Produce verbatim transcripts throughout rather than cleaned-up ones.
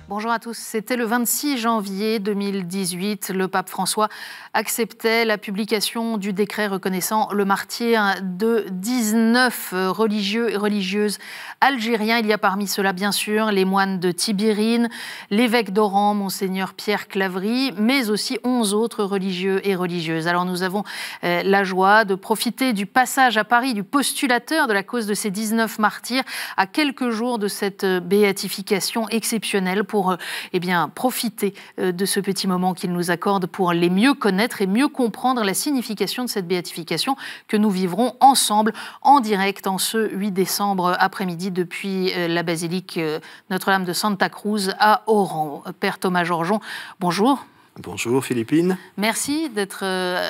Bonjour à tous. C'était le vingt-six janvier deux mille dix-huit. Le pape François acceptait la publication du décret reconnaissant le martyre de dix-neuf religieux et religieuses algériens. Il y a parmi ceux-là, bien sûr, les moines de Tibérine, l'évêque d'Oran, Monseigneur Pierre Claverie, mais aussi onze autres religieux et religieuses. Alors nous avons euh, la joie de profiter du passage à Paris du postulateur de la cause de ces dix-neuf martyrs à quelques jours de cette béatification exceptionnelle pour pour eh bien, profiter de ce petit moment qu'il nous accorde pour les mieux connaître et mieux comprendre la signification de cette béatification que nous vivrons ensemble en direct en ce huit décembre après-midi depuis la basilique Notre-Dame de Santa Cruz à Oran. Père Thomas Georgeon, bonjour. Bonjour Philippine. Merci d'être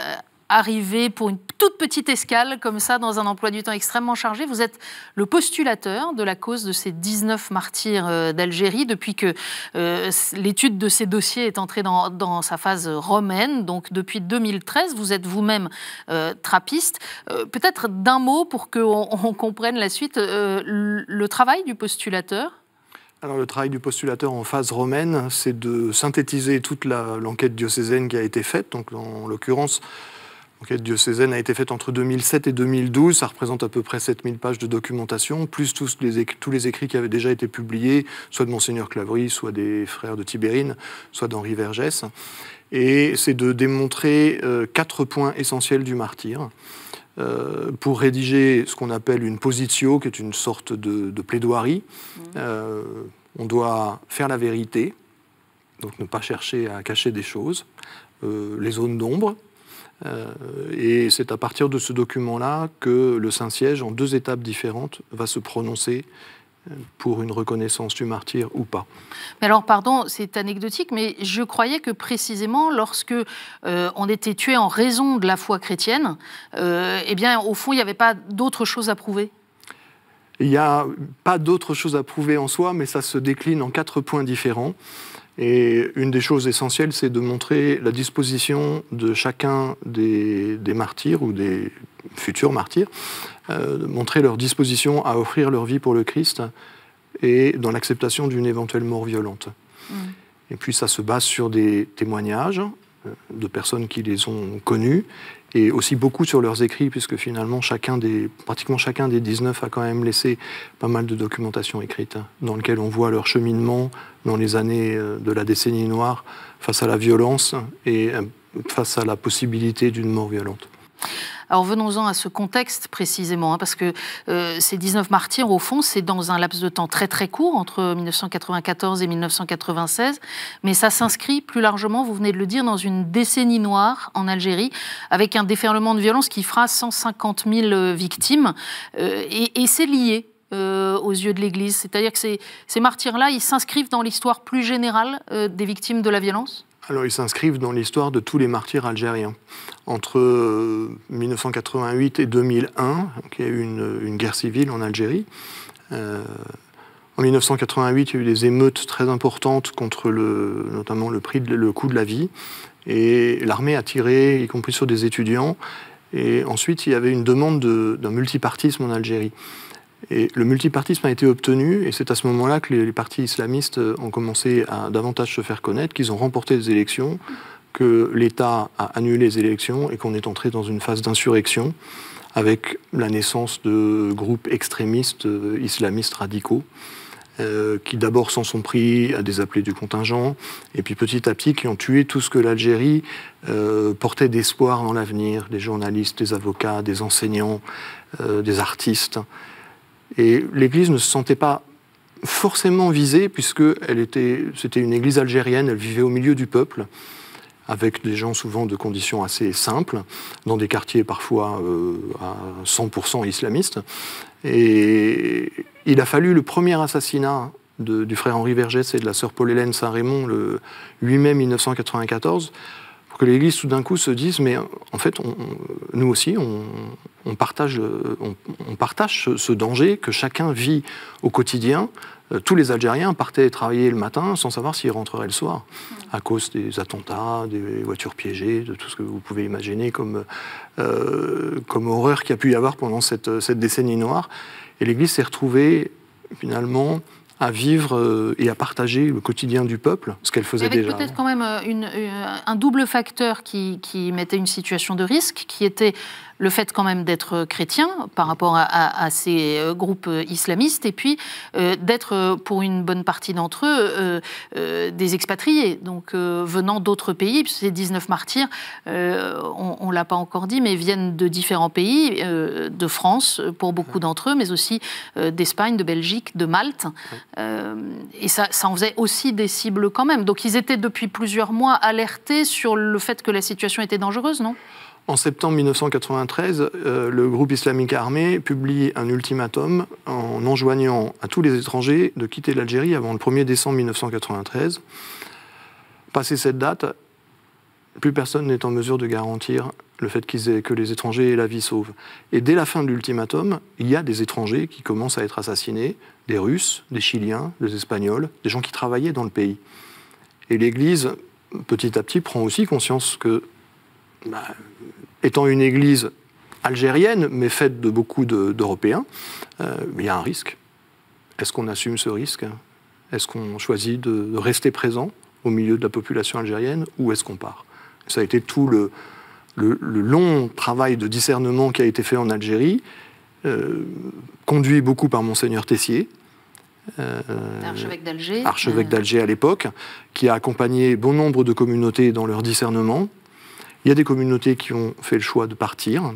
arrivé pour une toute petite escale comme ça dans un emploi du temps extrêmement chargé. Vous êtes le postulateur de la cause de ces dix-neuf martyrs d'Algérie depuis que euh, l'étude de ces dossiers est entrée dans, dans sa phase romaine. Donc depuis deux mille treize, vous êtes vous-même euh, trappiste. Euh, peut-être d'un mot pour qu'on on comprenne la suite, euh, le, le travail du postulateur. Alors, le travail du postulateur en phase romaine, c'est de synthétiser toute la, l'enquête diocésaine qui a été faite. Donc en l'occurrence, l'enquête diocésaine a été faite entre deux mille sept et deux mille douze, ça représente à peu près sept mille pages de documentation, plus tous les, tous les écrits qui avaient déjà été publiés, soit de Monseigneur Claverie, soit des frères de Tibérine, soit d'Henri Vergès. Et c'est de démontrer euh, quatre points essentiels du martyre, euh, pour rédiger ce qu'on appelle une positio, qui est une sorte de, de plaidoirie. Mmh. Euh, on doit faire la vérité, donc ne pas chercher à cacher des choses, euh, les zones d'ombre. Euh, et c'est à partir de ce document-là que le Saint-Siège, en deux étapes différentes, va se prononcer pour une reconnaissance du martyr ou pas. Mais alors, pardon, c'est anecdotique, mais je croyais que précisément, lorsque euh, on était tué en raison de la foi chrétienne, euh, eh bien, au fond, il n'y avait pas d'autre chose à prouver. Il n'y a pas d'autre chose à prouver en soi, mais ça se décline en quatre points différents. Et une des choses essentielles, c'est de montrer la disposition de chacun des, des martyrs ou des futurs martyrs, euh, de montrer leur disposition à offrir leur vie pour le Christ et dans l'acceptation d'une éventuelle mort violente. Mmh. Et puis ça se base sur des témoignages de personnes qui les ont connus et aussi beaucoup sur leurs écrits, puisque finalement chacun des, pratiquement chacun des dix-neuf a quand même laissé pas mal de documentation écrite, dans lequel on voit leur cheminement dans les années de la décennie noire face à la violence et face à la possibilité d'une mort violente. Alors venons-en à ce contexte précisément, hein, parce que euh, ces dix-neuf martyrs, au fond, c'est dans un laps de temps très très court, entre mille neuf cent quatre-vingt-quatorze et mille neuf cent quatre-vingt-seize, mais ça s'inscrit plus largement, vous venez de le dire, dans une décennie noire en Algérie, avec un déferlement de violence qui fera cent cinquante mille victimes, euh, et, et c'est lié Euh, aux yeux de l'Église. C'est-à-dire que ces, ces martyrs-là, ils s'inscrivent dans l'histoire plus générale euh, des victimes de la violence ? Alors, ils s'inscrivent dans l'histoire de tous les martyrs algériens. Entre euh, mille neuf cent quatre-vingt-huit et deux mille un, il y a eu une, une guerre civile en Algérie. Euh, en mille neuf cent quatre-vingt-huit, il y a eu des émeutes très importantes contre le, notamment le, prix de, le coût de la vie. Et l'armée a tiré, y compris sur des étudiants. Et ensuite, il y avait une demande de, d'un multipartisme en Algérie. Et le multipartisme a été obtenu, et c'est à ce moment-là que les, les partis islamistes ont commencé à davantage se faire connaître, qu'ils ont remporté des élections, que l'État a annulé les élections et qu'on est entré dans une phase d'insurrection avec la naissance de groupes extrémistes euh, islamistes radicaux euh, qui d'abord s'en sont pris à des appelés du contingent et puis petit à petit qui ont tué tout ce que l'Algérie euh, portait d'espoir dans l'avenir, des journalistes, des avocats, des enseignants, euh, des artistes. Et l'Église ne se sentait pas forcément visée, puisque elle était, c'était une Église algérienne, elle vivait au milieu du peuple, avec des gens souvent de conditions assez simples, dans des quartiers parfois euh, à cent pour cent islamistes. Et il a fallu le premier assassinat de, du frère Henri Vergès et de la sœur Paul-Hélène Saint-Raymond, le huit mai mille neuf cent quatre-vingt-quatorze, que l'Église tout d'un coup se dise, mais en fait, on, nous aussi, on, on partage, on, on partage ce, ce danger que chacun vit au quotidien. Euh, tous les Algériens partaient travailler le matin sans savoir s'ils rentreraient le soir, à cause des attentats, des voitures piégées, de tout ce que vous pouvez imaginer comme, euh, comme horreur qu'il y a pu y avoir pendant cette, cette décennie noire. Et l'Église s'est retrouvée, finalement, à vivre euh, et à partager le quotidien du peuple, ce qu'elle faisait avec déjà. Avec peut-être quand même une, une, un double facteur qui, qui mettait une situation de risque, qui était le fait quand même d'être chrétien par rapport à, à, à ces groupes islamistes, et puis euh, d'être, pour une bonne partie d'entre eux, euh, euh, des expatriés, donc euh, venant d'autres pays. Ces dix-neuf martyrs, euh, on ne l'a pas encore dit, mais viennent de différents pays, euh, de France pour beaucoup d'entre eux, mais aussi euh, d'Espagne, de Belgique, de Malte. Euh, et ça, ça en faisait aussi des cibles quand même. Donc ils étaient depuis plusieurs mois alertés sur le fait que la situation était dangereuse, non ? En septembre mille neuf cent quatre-vingt-treize, euh, le groupe islamique armé publie un ultimatum en enjoignant à tous les étrangers de quitter l'Algérie avant le premier décembre mille neuf cent quatre-vingt-treize. Passé cette date, plus personne n'est en mesure de garantir le fait qu'ils aient, que les étrangers aient la vie sauve. Et dès la fin de l'ultimatum, il y a des étrangers qui commencent à être assassinés, des Russes, des Chiliens, des Espagnols, des gens qui travaillaient dans le pays. Et l'Église, petit à petit, prend aussi conscience que, bah, étant une Église algérienne, mais faite de beaucoup de, d'Européens, euh, il y a un risque. Est-ce qu'on assume ce risque ? Est-ce qu'on choisit de, de rester présent au milieu de la population algérienne, ou est-ce qu'on part ? Ça a été tout le, le, le long travail de discernement qui a été fait en Algérie, euh, conduit beaucoup par Monseigneur Tessier, euh, archevêque d'Alger, archevêque euh... d'Alger à l'époque, qui a accompagné bon nombre de communautés dans leur discernement. Il y a des communautés qui ont fait le choix de partir,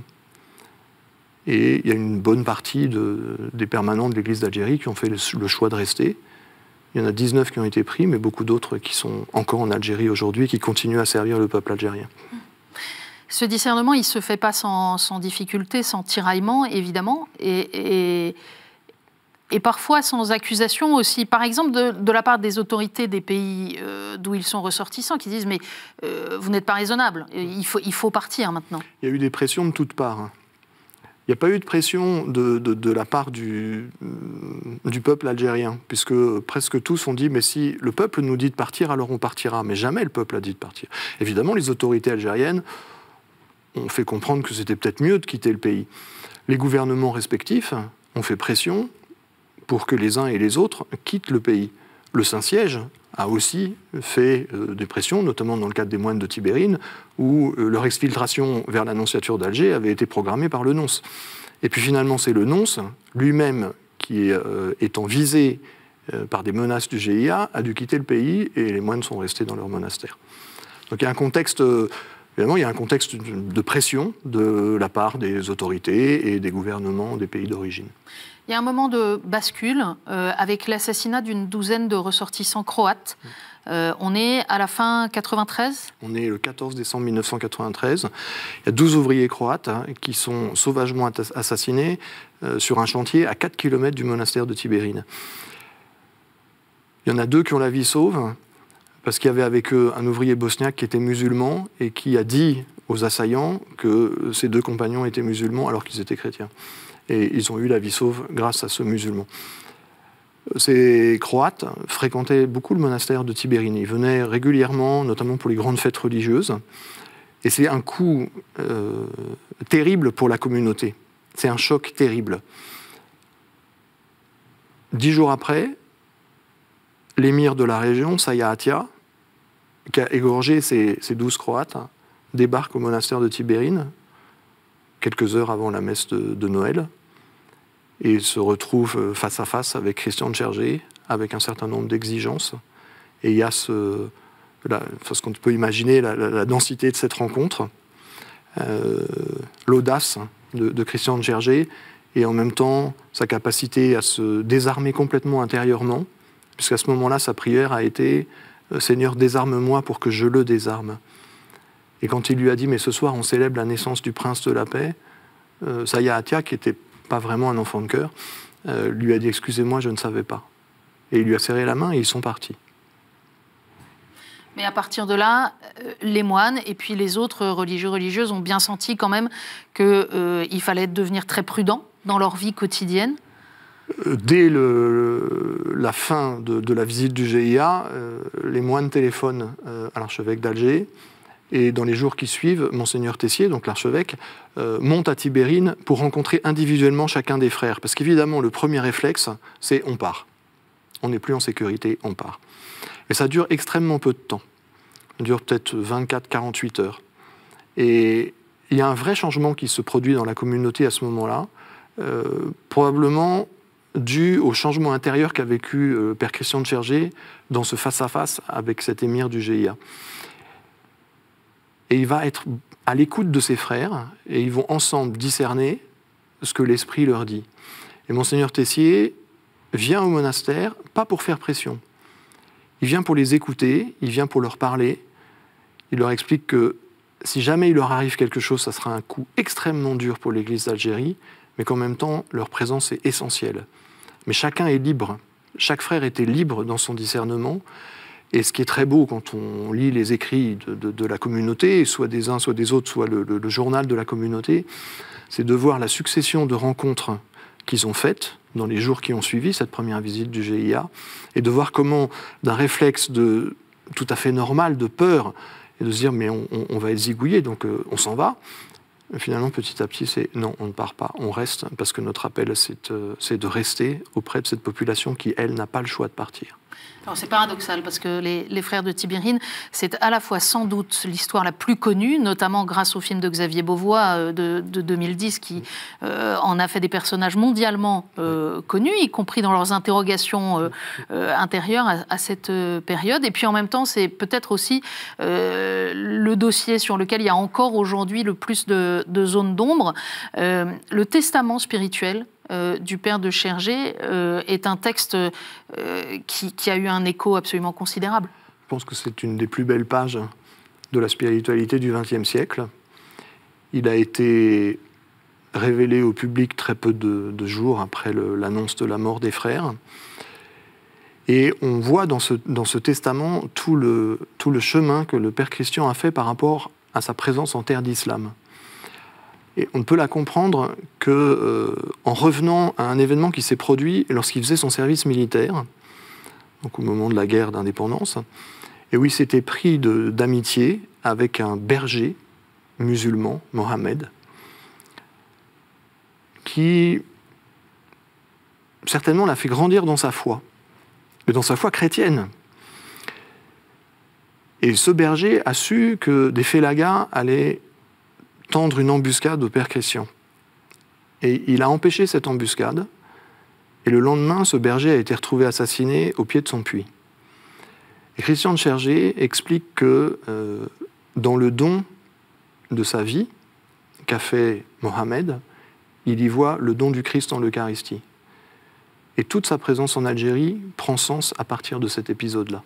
et il y a une bonne partie de, des permanents de l'Église d'Algérie qui ont fait le, le choix de rester. Il y en a dix-neuf qui ont été pris, mais beaucoup d'autres qui sont encore en Algérie aujourd'hui, qui continuent à servir le peuple algérien. Ce discernement, il ne se fait pas sans, sans difficulté, sans tiraillement, évidemment, et, et, et parfois sans accusation aussi, par exemple de, de la part des autorités des pays euh, d'où ils sont ressortissants, qui disent « mais euh, vous n'êtes pas raisonnable, il faut, il faut partir maintenant ». Il y a eu des pressions de toutes parts. Il n'y a pas eu de pression de, de, de la part du, du peuple algérien, puisque presque tous ont dit « mais si le peuple nous dit de partir, alors on partira ». Mais jamais le peuple a dit de partir. Évidemment, les autorités algériennes ont fait comprendre que c'était peut-être mieux de quitter le pays. Les gouvernements respectifs ont fait pression pour que les uns et les autres quittent le pays. Le Saint-Siège a aussi fait euh, des pressions, notamment dans le cadre des moines de Tibérine, où euh, leur exfiltration vers la nonciature d'Alger avait été programmée par le nonce. Et puis finalement, c'est le nonce lui-même qui, euh, étant visé euh, par des menaces du G I A, a dû quitter le pays, et les moines sont restés dans leur monastère. Donc il y a un contexte... Euh, Évidemment, il y a un contexte de pression de la part des autorités et des gouvernements des pays d'origine. Il y a un moment de bascule euh, avec l'assassinat d'une douzaine de ressortissants croates. Euh, on est à la fin quatre-vingt-treize ? On est le quatorze décembre mille neuf cent quatre-vingt-treize. Il y a douze ouvriers croates hein, qui sont sauvagement assassinés euh, sur un chantier à quatre kilomètres du monastère de Tibérine. Il y en a deux qui ont la vie sauve, parce qu'il y avait avec eux un ouvrier bosniaque qui était musulman et qui a dit aux assaillants que ses deux compagnons étaient musulmans alors qu'ils étaient chrétiens. Et ils ont eu la vie sauve grâce à ce musulman. Ces Croates fréquentaient beaucoup le monastère de Tibérine. Ils venaient régulièrement, notamment pour les grandes fêtes religieuses. Et c'est un coup euh, terrible pour la communauté. C'est un choc terrible. Dix jours après, l'émir de la région, Saya Attia, qui a égorgé ces, ces douze Croates, hein, débarque au monastère de Tibérine, quelques heures avant la messe de, de Noël, et se retrouve face à face avec Christian Tchergé, avec un certain nombre d'exigences. Et il y a ce, la, ce qu'on peut imaginer, la, la, la densité de cette rencontre, euh, l'audace de, de Christian Tchergé, et en même temps sa capacité à se désarmer complètement intérieurement, puisqu'à ce moment-là, sa prière a été « Seigneur, désarme-moi pour que je le désarme ». Et quand il lui a dit « Mais ce soir, on célèbre la naissance du prince de la paix euh, », Saya Attia, qui n'était pas vraiment un enfant de cœur, euh, lui a dit « Excusez-moi, je ne savais pas ». Et il lui a serré la main et ils sont partis. Mais à partir de là, les moines et puis les autres religieux religieuses ont bien senti quand même qu'il euh, fallait devenir très prudent dans leur vie quotidienne. Dès le, la fin de, de la visite du G I A, euh, les moines téléphonent euh, à l'archevêque d'Alger. Et dans les jours qui suivent, Monseigneur Tessier, donc l'archevêque, euh, monte à Tibérine pour rencontrer individuellement chacun des frères. Parce qu'évidemment, le premier réflexe, c'est on part. on n'est plus en sécurité, on part. Et ça dure extrêmement peu de temps. Ça dure peut-être vingt-quatre à quarante-huit heures. Et il y a un vrai changement qui se produit dans la communauté à ce moment-là, euh, probablement dû au changement intérieur qu'a vécu euh, Père Christian de Chergé dans ce face-à-face avec cet émir du G I A. Et il va être à l'écoute de ses frères, et ils vont ensemble discerner ce que l'Esprit leur dit. Et Monseigneur Tessier vient au monastère, pas pour faire pression. Il vient pour les écouter, il vient pour leur parler. Il leur explique que si jamais il leur arrive quelque chose, ça sera un coup extrêmement dur pour l'Église d'Algérie, mais qu'en même temps, leur présence est essentielle. Mais chacun est libre. Chaque frère était libre dans son discernement. Et ce qui est très beau quand on lit les écrits de, de, de la communauté, soit des uns, soit des autres, soit le, le, le journal de la communauté, c'est de voir la succession de rencontres qu'ils ont faites dans les jours qui ont suivi cette première visite du G I A, et de voir comment, d'un réflexe de, tout à fait normal de peur, et de se dire mais on, on, on va être zigouillé, donc euh, on s'en va. Finalement, petit à petit, c'est non, on ne part pas, on reste, parce que notre appel, c'est euh, c'est de rester auprès de cette population qui, elle, n'a pas le choix de partir. Alors c'est paradoxal parce que les, les frères de Tibérine, c'est à la fois sans doute l'histoire la plus connue, notamment grâce au film de Xavier Beauvois de, de deux mille dix qui euh, en a fait des personnages mondialement euh, connus, y compris dans leurs interrogations euh, euh, intérieures à, à cette euh, période. Et puis en même temps, c'est peut-être aussi euh, le dossier sur lequel il y a encore aujourd'hui le plus de, de zones d'ombre. Euh, le testament spirituel Euh, du père de Chergé euh, est un texte euh, qui, qui a eu un écho absolument considérable. Je pense que c'est une des plus belles pages de la spiritualité du vingtième siècle. Il a été révélé au public très peu de, de jours après le, l'annonce de la mort des frères. Et on voit dans ce, dans ce testament tout le, tout le chemin que le père Christian a fait par rapport à sa présence en terre d'islam. Et on ne peut la comprendre qu'en euh, revenant à un événement qui s'est produit lorsqu'il faisait son service militaire, donc au moment de la guerre d'indépendance, et où il s'était pris de, d'amitié avec un berger musulman, Mohamed, qui certainement l'a fait grandir dans sa foi, mais dans sa foi chrétienne. Et ce berger a su que des félagas allaient tendre une embuscade au père Christian. Et il a empêché cette embuscade, et le lendemain, ce berger a été retrouvé assassiné au pied de son puits. Et Christian de Chergé explique que euh, dans le don de sa vie qu'a fait Mohamed, il y voit le don du Christ en l'Eucharistie. Et toute sa présence en Algérie prend sens à partir de cet épisode-là.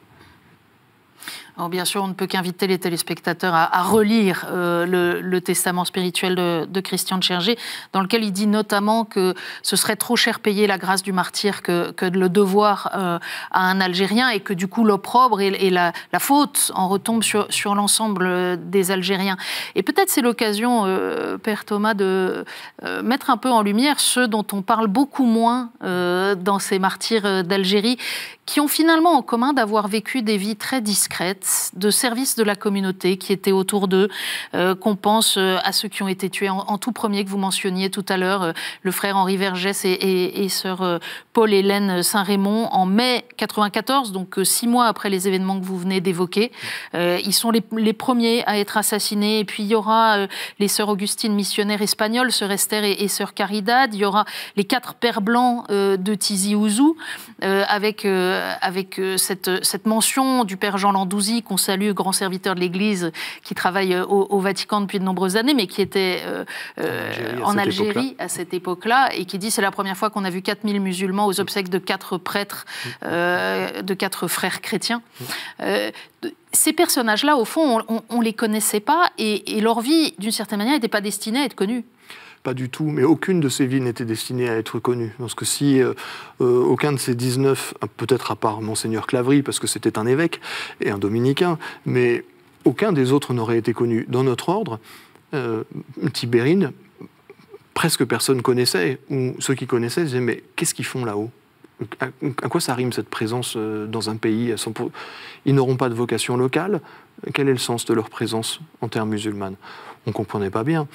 Alors bien sûr, on ne peut qu'inviter les téléspectateurs à, à relire euh, le, le testament spirituel de, de Christian de Chergé, dans lequel il dit notamment que ce serait trop cher payer la grâce du martyr que, que de le devoir euh, à un Algérien, et que du coup l'opprobre et, et la, la faute en retombe sur, sur l'ensemble des Algériens. Et peut-être c'est l'occasion, euh, Père Thomas, de euh, mettre un peu en lumière ceux dont on parle beaucoup moins euh, dans ces martyrs d'Algérie, qui ont finalement en commun d'avoir vécu des vies très discrètes, de service de la communauté qui étaient autour d'eux, euh, qu'on pense euh, à ceux qui ont été tués en, en tout premier, que vous mentionniez tout à l'heure, euh, le frère Henri Vergès et, et, et sœur euh, Paul-Hélène Saint-Raymond, en mai quatre-vingt-quatorze, donc euh, six mois après les événements que vous venez d'évoquer. Euh, ils sont les, les premiers à être assassinés, et puis il y aura euh, les sœurs Augustines missionnaires espagnoles, sœur Esther et, et sœur Caridad, il y aura les quatre pères blancs euh, de Tizi Ouzou, euh, avec... Euh, avec cette, cette mention du père Jean Landouzy, qu'on salue, grand serviteur de l'Église, qui travaille au, au Vatican depuis de nombreuses années, mais qui était euh, euh, en Algérie à cette époque-là, et qui dit c'est la première fois qu'on a vu quatre mille musulmans aux obsèques de quatre prêtres, euh, de quatre frères chrétiens. Euh, ces personnages-là, au fond, on ne les connaissait pas, et, et leur vie, d'une certaine manière, n'était pas destinée à être connue. Pas du tout, mais aucune de ces vies n'était destinée à être connue. Parce que si euh, euh, aucun de ces dix-neuf, peut-être à part Monseigneur Clavry, parce que c'était un évêque et un dominicain, mais aucun des autres n'aurait été connu. Dans notre ordre, euh, Tibérine, presque personne connaissait, ou ceux qui connaissaient disaient « mais qu'est-ce qu'ils font là-haut ? à, à quoi ça rime cette présence euh, dans un pays ? Ils n'auront pas de vocation locale. Quel est le sens de leur présence en terre musulmane ?» On ne comprenait pas bien.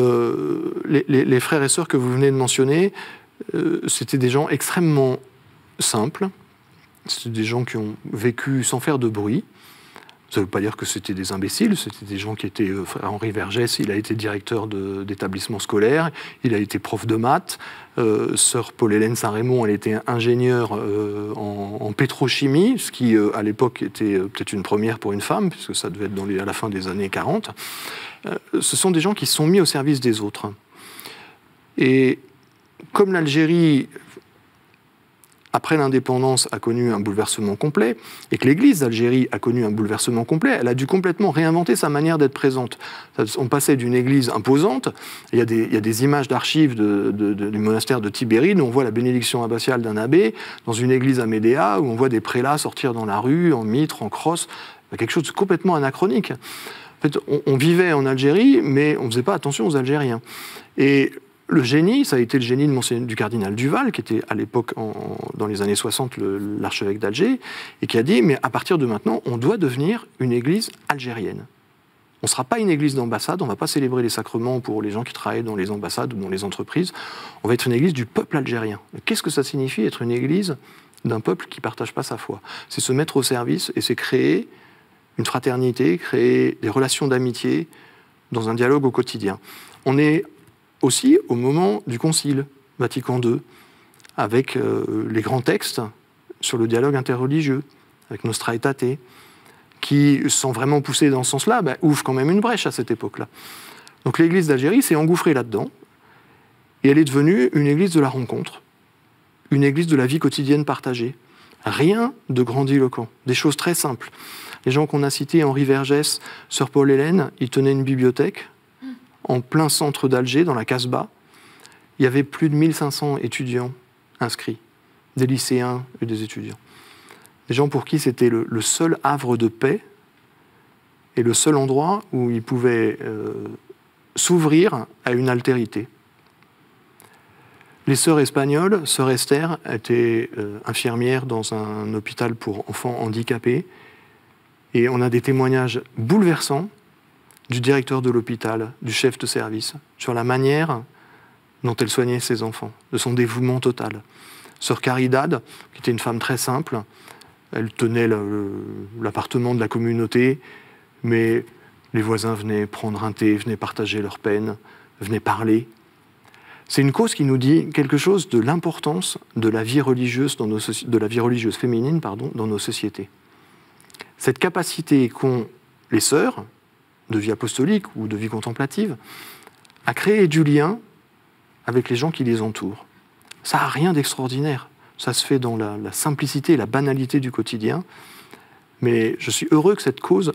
Le, les, les, les frères et sœurs que vous venez de mentionner, euh, c'était des gens extrêmement simples. C'était des gens qui ont vécu sans faire de bruit. Ça ne veut pas dire que c'était des imbéciles, c'était des gens qui étaient... Euh, Henri Vergès, il a été directeur d'établissement scolaire, il a été prof de maths. Euh, Sœur Paul-Hélène Saint-Raymond, elle était ingénieure euh, en, en pétrochimie, ce qui, euh, à l'époque, était euh, peut-être une première pour une femme, puisque ça devait être dans les, à la fin des années quarante. Euh, ce sont des gens qui se sont mis au service des autres. Et comme l'Algérie... après l'indépendance, a connu un bouleversement complet, et que l'Église d'Algérie a connu un bouleversement complet, elle a dû complètement réinventer sa manière d'être présente. On passait d'une Église imposante, il y a des, il y a des images d'archives de, de, de, du monastère de Tibéride, où on voit la bénédiction abbatiale d'un abbé, dans une église à Médéa, où on voit des prélats sortir dans la rue, en mitre, en crosse, quelque chose de complètement anachronique. En fait, on, on vivait en Algérie, mais on ne faisait pas attention aux Algériens. Et le génie, ça a été le génie de Monseigneur, du cardinal Duval, qui était à l'époque, dans les années soixante, l'archevêque d'Alger, et qui a dit, mais à partir de maintenant, on doit devenir une église algérienne. On ne sera pas une église d'ambassade, on ne va pas célébrer les sacrements pour les gens qui travaillent dans les ambassades ou dans les entreprises, on va être une église du peuple algérien. Qu'est-ce que ça signifie, être une église d'un peuple qui ne partage pas sa foi? C'est se mettre au service et c'est créer une fraternité, créer des relations d'amitié dans un dialogue au quotidien. On est aussi au moment du Concile Vatican deux, avec euh, les grands textes sur le dialogue interreligieux, avec Nostra Aetate, qui, sans vraiment pousser dans ce sens-là, bah, ouvre quand même une brèche à cette époque-là. Donc l'Église d'Algérie s'est engouffrée là-dedans, et elle est devenue une Église de la rencontre, une Église de la vie quotidienne partagée. Rien de grandiloquent, des choses très simples. Les gens qu'on a cités, Henri Vergès, Sœur Paul-Hélène, ils tenaient une bibliothèque, en plein centre d'Alger, dans la Casbah. Il y avait plus de mille cinq cents étudiants inscrits, des lycéens et des étudiants. Des gens pour qui c'était le, le seul havre de paix et le seul endroit où ils pouvaient euh, s'ouvrir à une altérité. Les sœurs espagnoles, sœur Esther, était euh, infirmière dans un hôpital pour enfants handicapés, et on a des témoignages bouleversants du directeur de l'hôpital, du chef de service, sur la manière dont elle soignait ses enfants, de son dévouement total. Sœur Caridad, qui était une femme très simple, elle tenait l'appartement de la communauté, mais les voisins venaient prendre un thé, venaient partager leur peine, venaient parler. C'est une cause qui nous dit quelque chose de l'importance de la vie religieuse, dans nos, de la vie religieuse féminine pardon, dans nos sociétés. Cette capacité qu'ont les sœurs, de vie apostolique ou de vie contemplative, à créer du lien avec les gens qui les entourent. Ça n'a rien d'extraordinaire. Ça se fait dans la, la simplicité et la banalité du quotidien. Mais je suis heureux que cette cause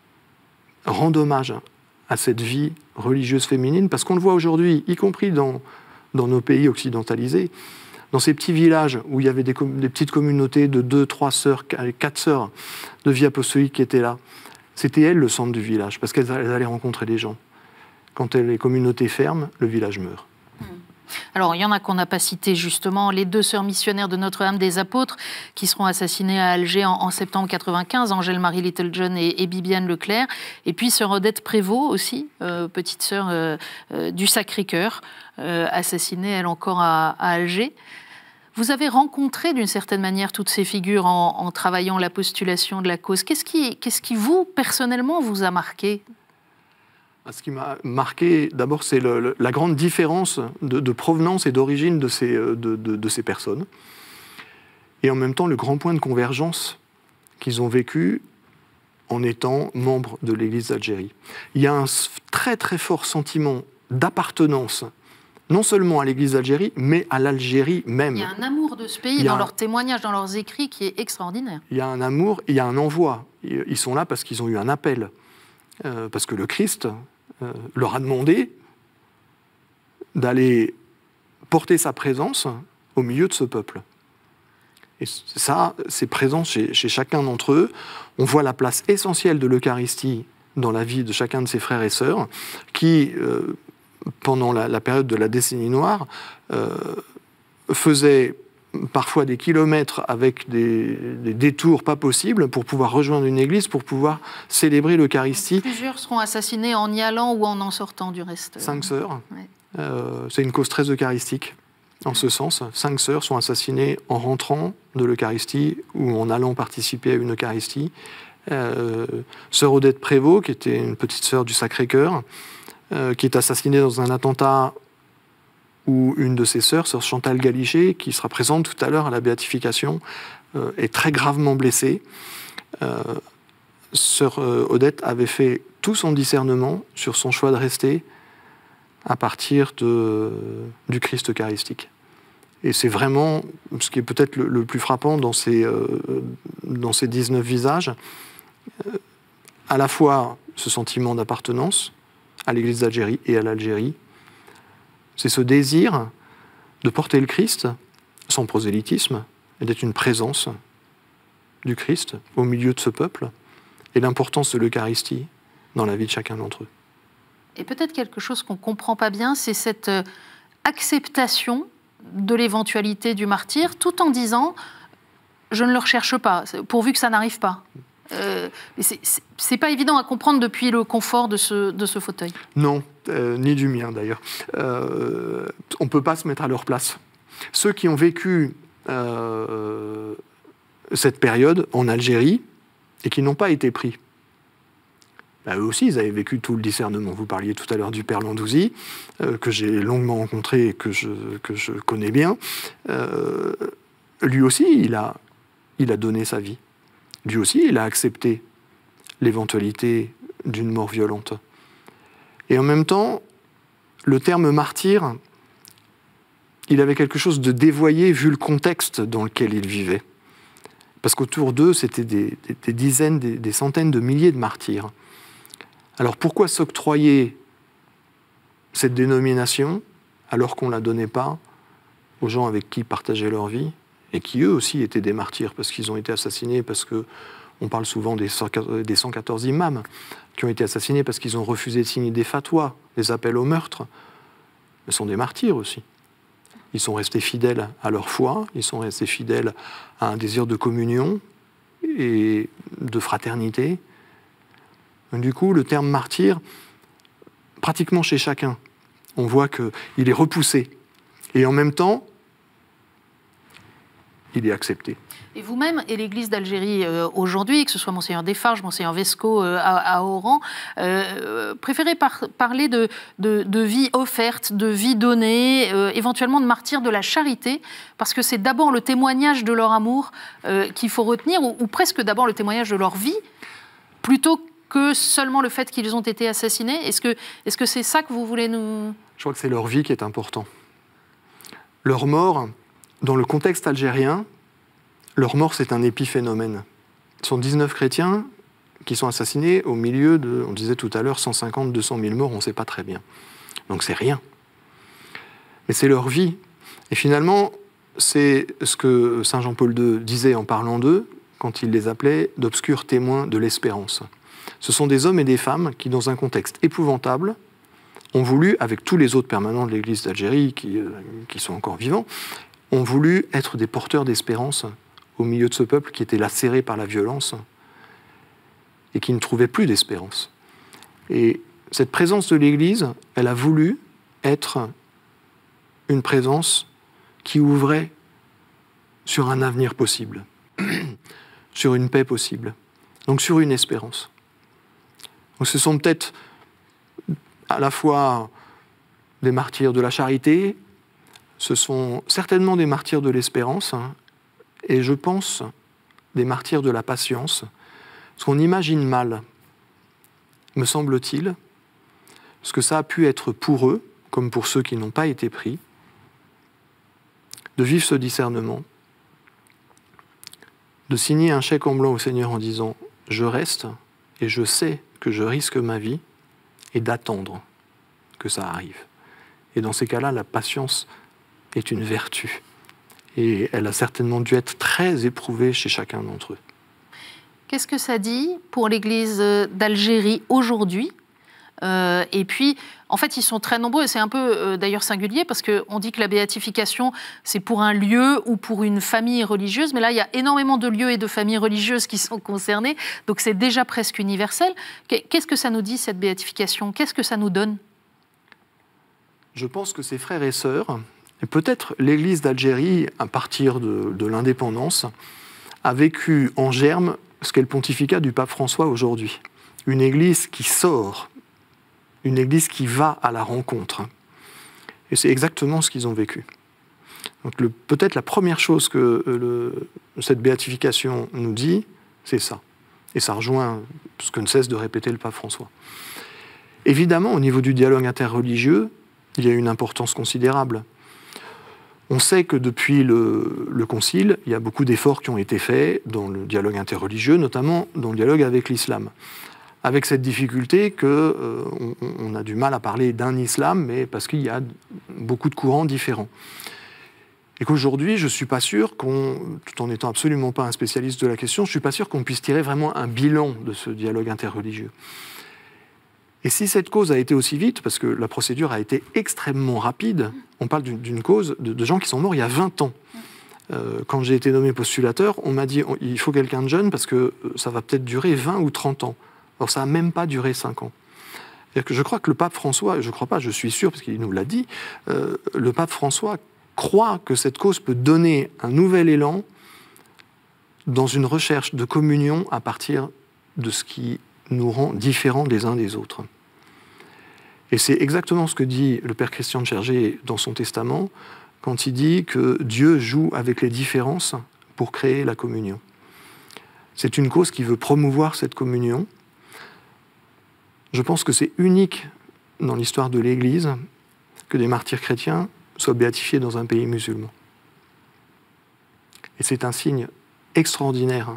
rende hommage à cette vie religieuse féminine, parce qu'on le voit aujourd'hui, y compris dans, dans nos pays occidentalisés, dans ces petits villages où il y avait des, des petites communautés de deux, trois sœurs, quatre sœurs de vie apostolique qui étaient là. C'était elles le centre du village, parce qu'elles allaient rencontrer les gens. Quand les communautés ferment, le village meurt. Alors, il y en a qu'on n'a pas cité justement, les deux sœurs missionnaires de Notre-Dame des Apôtres qui seront assassinées à Alger en, en septembre quatre-vingt-quinze, Angèle-Marie Littlejohn et, et Bibiane Leclerc, et puis sœur Odette Prévost aussi, euh, petite sœur euh, euh, du Sacré-Cœur, euh, assassinée elle encore à, à Alger. Vous avez rencontré d'une certaine manière toutes ces figures en, en travaillant la postulation de la cause. Qu'est-ce qui, qu'est-ce qui vous, personnellement, vous a marqué ? Ce qui m'a marqué, d'abord, c'est le, le, la grande différence de, de provenance et d'origine de ces, de, de, de ces personnes. Et en même temps, le grand point de convergence qu'ils ont vécu en étant membres de l'Église d'Algérie. Il y a un très très fort sentiment d'appartenance, non seulement à l'Église d'Algérie, mais à l'Algérie même. Il y a un amour de ce pays dans un... leurs témoignages, dans leurs écrits, qui est extraordinaire. Il y a un amour, il y a un envoi. Ils sont là parce qu'ils ont eu un appel. Euh, parce que le Christ euh, leur a demandé d'aller porter sa présence au milieu de ce peuple. Et ça, c'est présent chez, chez chacun d'entre eux. On voit la place essentielle de l'Eucharistie dans la vie de chacun de ses frères et sœurs, qui, euh, pendant la, la période de la décennie noire, euh, faisaient parfois des kilomètres avec des, des détours pas possibles pour pouvoir rejoindre une église, pour pouvoir célébrer l'Eucharistie. Plusieurs seront assassinés en y allant ou en en sortant du reste. Cinq sœurs. Ouais. Euh, c'est une cause très eucharistique. en ce sens. Cinq sœurs sont assassinées en rentrant de l'Eucharistie ou en allant participer à une Eucharistie. Euh, sœur Odette Prévost, qui était une petite sœur du Sacré-Cœur, euh, qui est assassinée dans un attentat où une de ses sœurs, sœur Chantal Galichet, qui sera présente tout à l'heure à la béatification, euh, est très gravement blessée. Euh, sœur euh, Odette avait fait tout son discernement sur son choix de rester à partir de, du Christ eucharistique. Et c'est vraiment ce qui est peut-être le, le plus frappant dans ces, euh, dans ces dix-neuf visages, euh, à la fois ce sentiment d'appartenance à l'Église d'Algérie et à l'Algérie, c'est ce désir de porter le Christ sans prosélytisme et d'être une présence du Christ au milieu de ce peuple, et l'importance de l'Eucharistie dans la vie de chacun d'entre eux. Et peut-être quelque chose qu'on ne comprend pas bien, c'est cette acceptation de l'éventualité du martyr, tout en disant « je ne le recherche pas, pourvu que ça n'arrive pas ». Euh, c'est pas évident à comprendre depuis le confort de ce, de ce fauteuil. Non, euh, ni du mien d'ailleurs. Euh, on ne peut pas se mettre à leur place. Ceux qui ont vécu euh, cette période en Algérie et qui n'ont pas été pris, bah, eux aussi, ils avaient vécu tout le discernement. Vous parliez tout à l'heure du père Landouzy, euh, que j'ai longuement rencontré et que je, que je connais bien. Euh, lui aussi, il a, il a donné sa vie. Lui aussi, il a accepté l'éventualité d'une mort violente. Et en même temps, le terme martyr, il avait quelque chose de dévoyé vu le contexte dans lequel il vivait. Parce qu'autour d'eux, c'était des, des, des dizaines, des, des centaines de milliers de martyrs. Alors pourquoi s'octroyer cette dénomination alors qu'on ne la donnait pas aux gens avec qui ils partageaient leur vie et qui eux aussi étaient des martyrs parce qu'ils ont été assassinés, parce qu'on parle souvent des cent quatorze imams qui ont été assassinés parce qu'ils ont refusé de signer des fatwas, des appels au meurtre. Ils sont des martyrs aussi. Ils sont restés fidèles à leur foi, ils sont restés fidèles à un désir de communion et de fraternité. Du coup, le terme martyr, pratiquement chez chacun, on voit qu'il est repoussé. Et en même temps, il est accepté. Et vous-même, et l'Église d'Algérie euh, aujourd'hui, que ce soit Monseigneur Desfarges, Monseigneur Vesco euh, à, à Oran, euh, préférez par, parler de, de, de vie offerte, de vie donnée, euh, éventuellement de martyrs de la charité, parce que c'est d'abord le témoignage de leur amour euh, qu'il faut retenir, ou, ou presque d'abord le témoignage de leur vie, plutôt que seulement le fait qu'ils ont été assassinés. Est-ce que, est-ce que c'est ça que vous voulez nous... Je crois que c'est leur vie qui est important. Leur mort, dans le contexte algérien, leur mort, c'est un épiphénomène. Ce sont dix-neuf chrétiens qui sont assassinés au milieu de, on disait tout à l'heure, cent cinquante à deux cent mille morts, on ne sait pas très bien. Donc c'est rien. Mais c'est leur vie. Et finalement, c'est ce que saint Jean-Paul deux disait en parlant d'eux, quand il les appelait d'obscurs témoins de l'espérance. Ce sont des hommes et des femmes qui, dans un contexte épouvantable, ont voulu, avec tous les autres permanents de l'Église d'Algérie qui, euh, qui sont encore vivants, ont voulu être des porteurs d'espérance au milieu de ce peuple qui était lacéré par la violence et qui ne trouvait plus d'espérance. Et cette présence de l'Église, elle a voulu être une présence qui ouvrait sur un avenir possible, sur une paix possible, donc sur une espérance. Donc ce sont peut-être à la fois des martyrs de la charité, ce sont certainement des martyrs de l'espérance, hein, et je pense des martyrs de la patience, parce qu'on imagine mal, me semble-t-il, ce que ça a pu être pour eux, comme pour ceux qui n'ont pas été pris, de vivre ce discernement, de signer un chèque en blanc au Seigneur en disant « je reste et je sais que je risque ma vie » et d'attendre que ça arrive. Et dans ces cas-là, la patience est une vertu. Et elle a certainement dû être très éprouvée chez chacun d'entre eux. Qu'est-ce que ça dit pour l'Église d'Algérie aujourd'hui ? Euh, et puis, en fait, ils sont très nombreux, et c'est un peu euh, d'ailleurs singulier, parce qu'on dit que la béatification, c'est pour un lieu ou pour une famille religieuse, mais là, il y a énormément de lieux et de familles religieuses qui sont concernés, donc c'est déjà presque universel. Qu'est-ce que ça nous dit, cette béatification ? Qu'est-ce que ça nous donne ? Je pense que ces frères et sœurs, Et peut-être l'Église d'Algérie, à partir de, de l'indépendance, a vécu en germe ce qu'est le pontificat du pape François aujourd'hui. Une Église qui sort, une Église qui va à la rencontre. Et c'est exactement ce qu'ils ont vécu. Donc peut-être la première chose que le, cette béatification nous dit, c'est ça. Et ça rejoint ce que ne cesse de répéter le pape François. Évidemment, au niveau du dialogue interreligieux, il y a une importance considérable. On sait que depuis le, le Concile, il y a beaucoup d'efforts qui ont été faits dans le dialogue interreligieux, notamment dans le dialogue avec l'islam. Avec cette difficulté qu'on euh, on a du mal à parler d'un islam, mais parce qu'il y a beaucoup de courants différents. Et qu'aujourd'hui, je ne suis pas sûr qu'on, tout en n'étant absolument pas un spécialiste de la question, je ne suis pas sûr qu'on puisse tirer vraiment un bilan de ce dialogue interreligieux. Et si cette cause a été aussi vite, parce que la procédure a été extrêmement rapide, on parle d'une cause de, de gens qui sont morts il y a vingt ans. Euh, quand j'ai été nommé postulateur, on m'a dit « il faut quelqu'un de jeune parce que ça va peut-être durer vingt ou trente ans ». Alors ça n'a même pas duré cinq ans. Que je crois que le pape François, je ne crois pas, je suis sûr, parce qu'il nous l'a dit, euh, le pape François croit que cette cause peut donner un nouvel élan dans une recherche de communion à partir de ce qui nous rend différents des uns des autres. Et c'est exactement ce que dit le père Christian de Chergé dans son testament, quand il dit que Dieu joue avec les différences pour créer la communion. C'est une cause qui veut promouvoir cette communion. Je pense que c'est unique dans l'histoire de l'Église que des martyrs chrétiens soient béatifiés dans un pays musulman. Et c'est un signe extraordinaire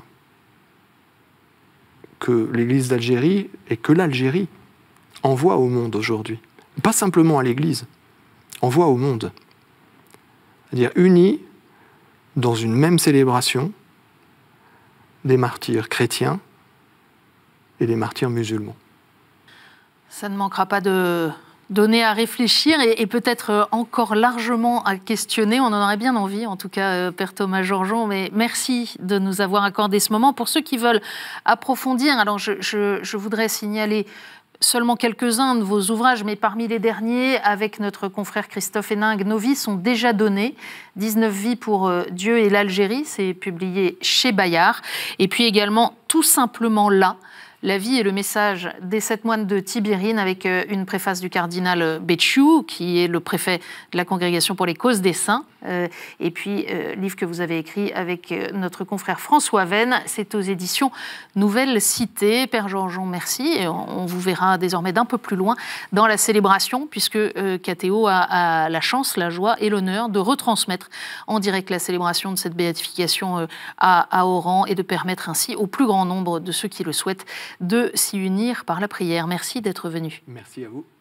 que l'Église d'Algérie et que l'Algérie envoie au monde aujourd'hui. Pas simplement à l'Église, envoie au monde. C'est-à-dire unis dans une même célébration des martyrs chrétiens et des martyrs musulmans. Ça ne manquera pas de donner à réfléchir et, et peut-être encore largement à questionner. On en aurait bien envie, en tout cas, Père Thomas Georgeon. Mais merci de nous avoir accordé ce moment. Pour ceux qui veulent approfondir, alors je, je, je voudrais signaler seulement quelques-uns de vos ouvrages, mais parmi les derniers, avec notre confrère Christophe Héningue, nos vies sont déjà données. dix-neuf vies pour Dieu et l'Algérie, c'est publié chez Bayard. Et puis également, tout simplement là, la vie et le message des sept moines de Tibérine, avec une préface du cardinal Béchiou, qui est le préfet de la Congrégation pour les causes des saints. Euh, et puis, euh, livre que vous avez écrit avec notre confrère François Venn, c'est aux éditions Nouvelle Cité. Père Georgeon, merci. Et on, on vous verra désormais d'un peu plus loin dans la célébration, puisque euh, K T O a, a la chance, la joie et l'honneur de retransmettre en direct la célébration de cette béatification euh, à, à Oran et de permettre ainsi au plus grand nombre de ceux qui le souhaitent de s'y unir par la prière. Merci d'être venu. Merci à vous.